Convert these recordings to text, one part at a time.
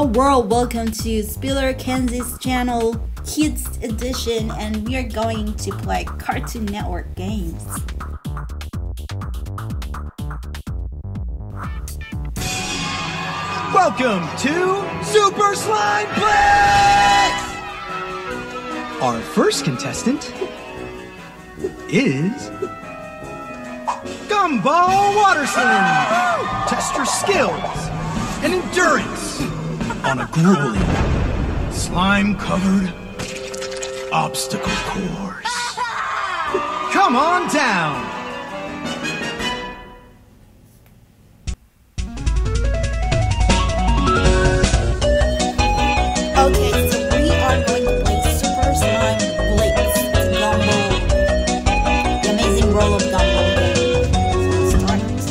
world, welcome to Spiller Kansas channel Kids Edition, and we are going to play Cartoon Network games. Welcome to Super Slime Blitz! Our first contestant is Gumball Watterson. Test your skills and endurance on a grueling, slime-covered obstacle course. Come on down. Okay, so we are going to play Super Slime Blitz. It's Gumball, the amazing role of Gumball game. So let's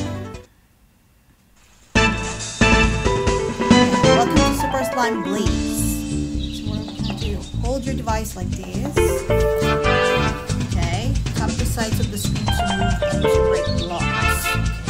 start. Welcome to Super Slime Blitz. So what are we going to do? Hold your device like this. Okay, tap the sides of the screen to move and to break blocks.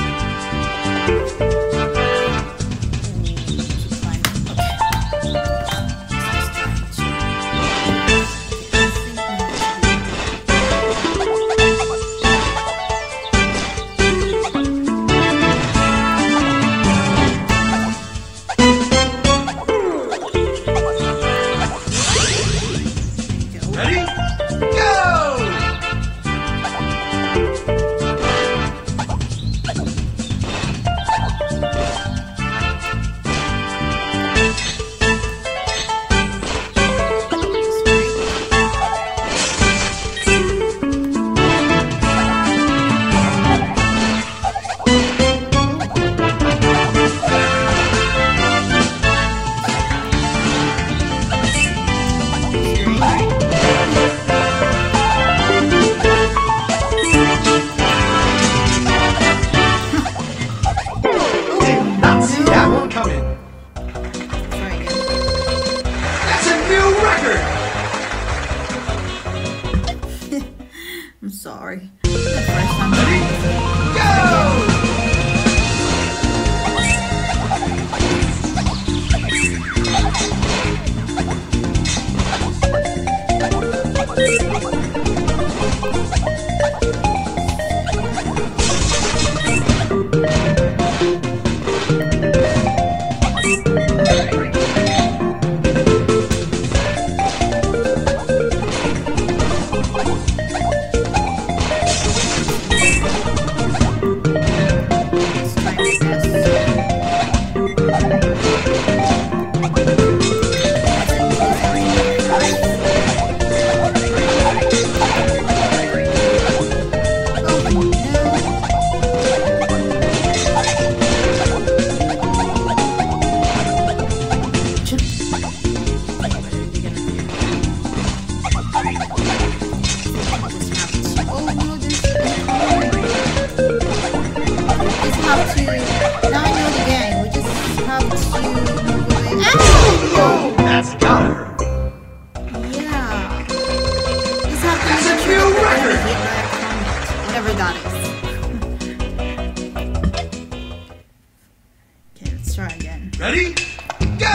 I'm sorry. Ready? Go! That's got her. Yeah. This happens. That's a new record. Whatever that is. Okay, let's try again. Ready? Go!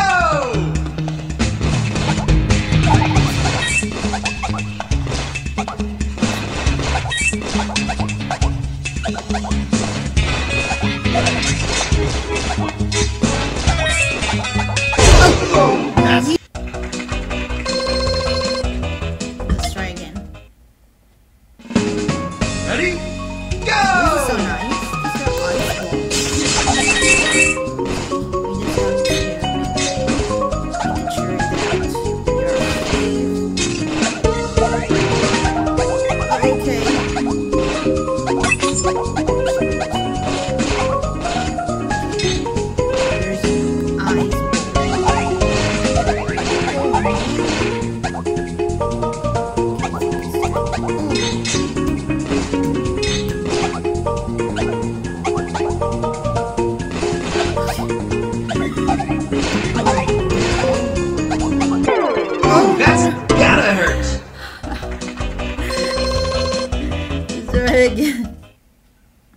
Let's try again. Ready? Go! This is so nice. These are ice balls. We just have to make sure that you're okay. That's gotta hurt. Let's try it again.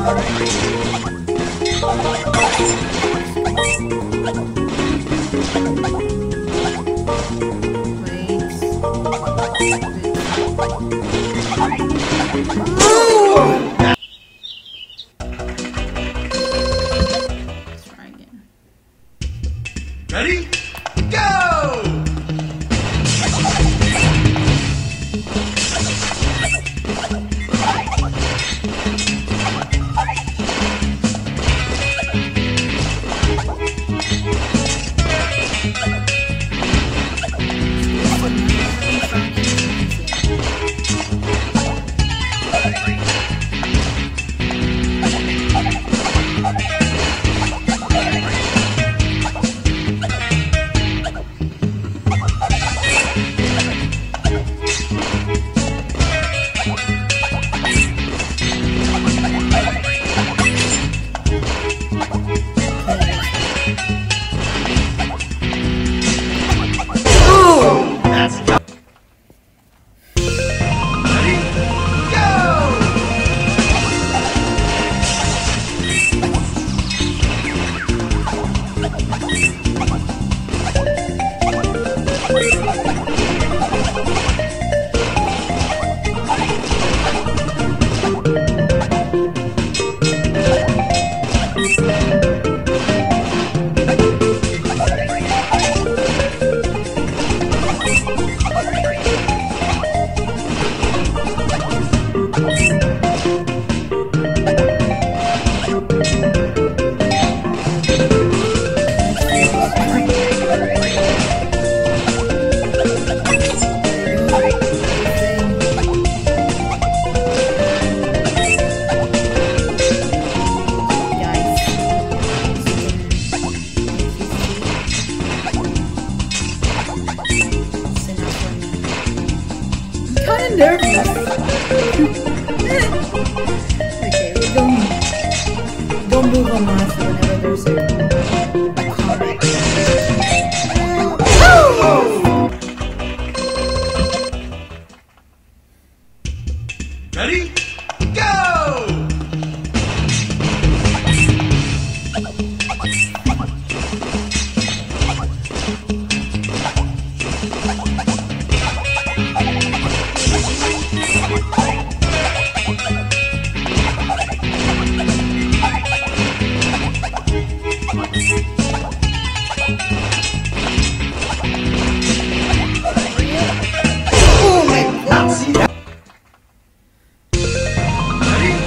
try again. Ready? Go! Nervous. Okay, we don't move on us whenever there's a comment. Ready? Go! Oh my god. Ready?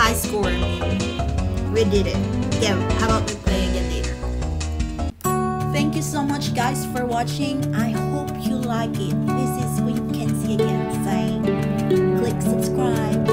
high score. We did it. Yeah, how about we play again later? Thank you so much guys for watching. I hope you like it. This is what you can see again. Say, click subscribe.